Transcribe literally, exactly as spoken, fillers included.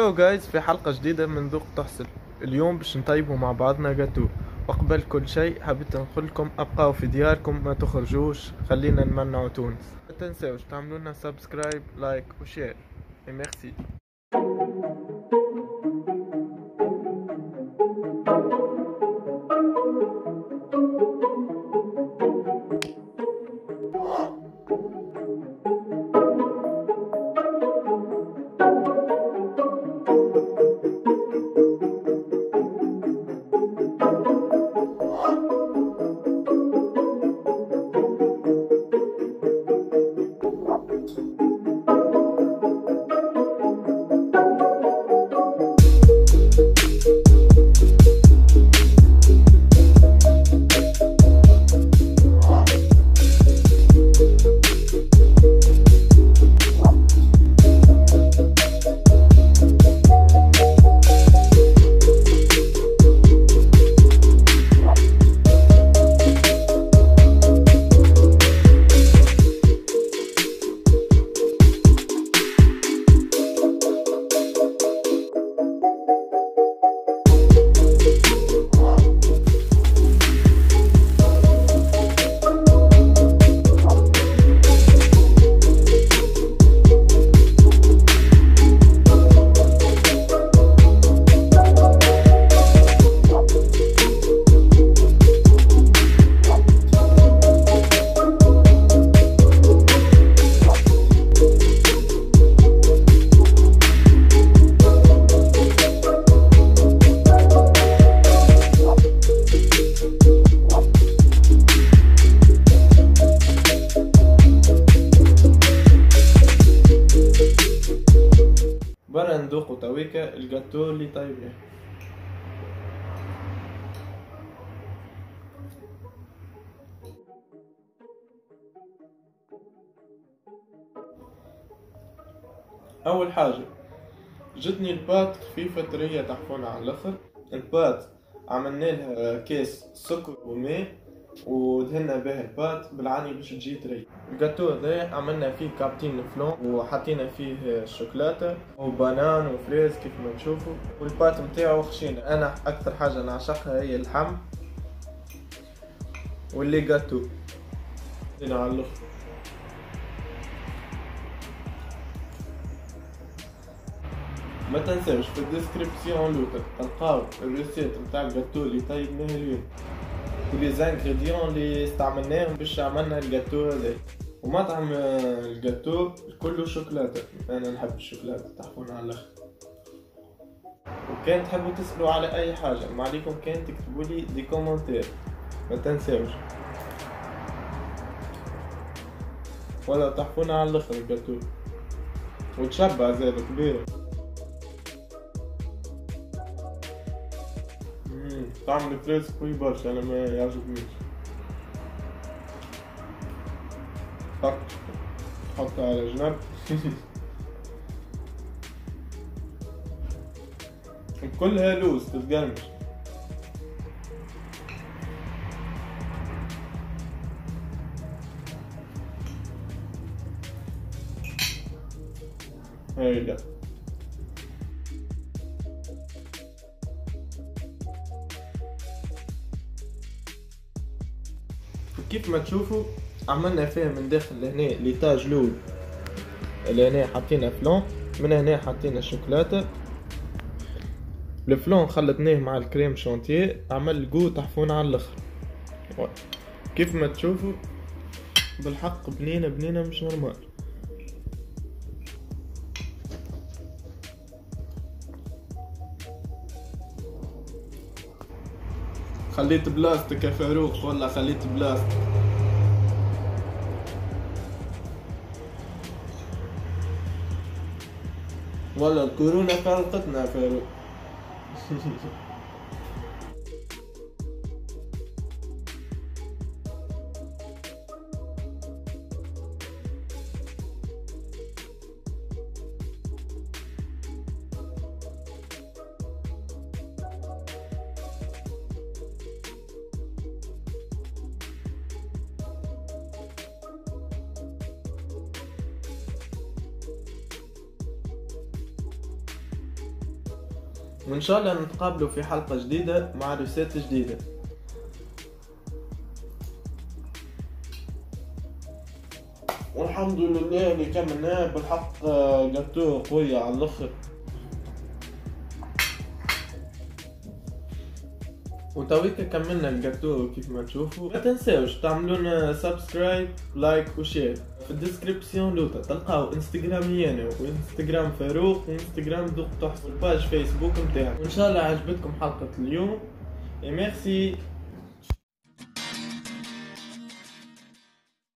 هلو جايز، في حلقة جديدة من ذوق تحصل. اليوم باش نطيبوا مع بعضنا جاتو. وقبل كل شيء حبيت نقول لكم ابقاو في دياركم، ما تخرجوش، خلينا نمنعوا تونس. ما تنساوش تعملوا لنا سبسكرايب لايك وشير. ميرسي. برا ندوقوا تويكا الجاتو اللي طيبه. اول حاجه جتني البات خفيفه طريه تحفونها على الاخر. البات عملنا لها كيس سكر وماء ودهنا بها البات بالعاني باش تجي طري. الجاتو هذا عملنا فيه كابتين فلون وحطينا فيه شوكولاته وبنان وفريز كيف ما تشوفوا، والبات متاعو خشينه. انا اكثر حاجه نعشقها هي اللحم واللي جاتو هنا على الاخر. ما تنساوش في الديسكريبسيون لوطا تلقاو الريسيت نتاع الجاتو اللي طيبناه اليوم ولي زانغريديون اللي استعملناهم باش عملنا الجاتو هذا. ومطعم الجاتو كله شوكولاته، انا نحب الشوكولاته تحفون على الاخر. وكان تحبوا تسألوا على اي حاجه ما عليكم كان تكتبوا لي دي كومنتير، ما تنساوش. ولا تحفون على الاخر الجاتو وتشبع زاد كبيره. طعم الفريز قوي برشا، انا ما يعجبنيش. حط حط على جنب. كلها لوز تتقرمش. هيدا كيف ما تشوفوا عملنا فيها من داخل لهنا ليتاج الاول، لهنا حطينا فلون، من هنا حطينا الشوكولاته. الفلون خلطناه مع الكريم شانتيه، عمل جو تحفون على الاخر. كيف ما تشوفوا بالحق بنينه بنينه مش نورمال. خليت بلاستيك يا فاروق، والله خليت بلاستيك. والله الكورونا فرقتنا يا فاروق. وان شاء الله نتقابلوا في حلقة جديدة مع ريسيت جديدة. والحمد لله اللي كملناه بالحق، جاتوه قوية على الاخر. وتويكا كملنا الجاتو كيف ما تشوفوا. ما تنساوش تعملونا سبسكرايب لايك وشير. في الديسكريبسيون لوطا تلقاو انستغرامي انا وانستغرام فاروق وانستغرام ذوق تحصل باج فيسبوك متاعنا. وان شاء الله عجبتكم حلقة اليوم. اي ميرسي.